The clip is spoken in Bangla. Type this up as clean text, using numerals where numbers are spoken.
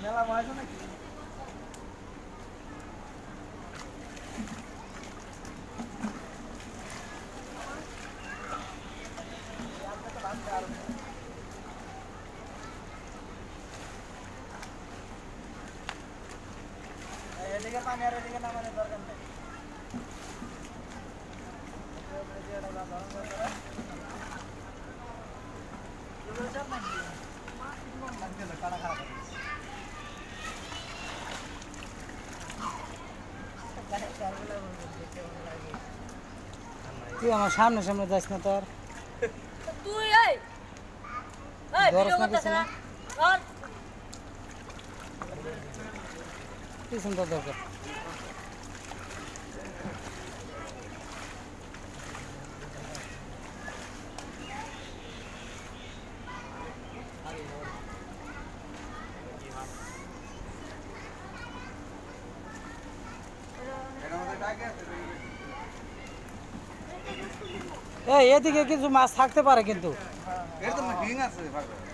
মেলা বয়স নাকি এদিকে পানি আর এদিকে নামানোর দরকার নেই তুই আমার সামনে সামনে যাস না তোর তুই এই ভিডিও করতেছ না আর পিছন তো দরকার এই এদিকে কিছু মাছ থাকতে পারে কিন্তু এর তো হিং আছে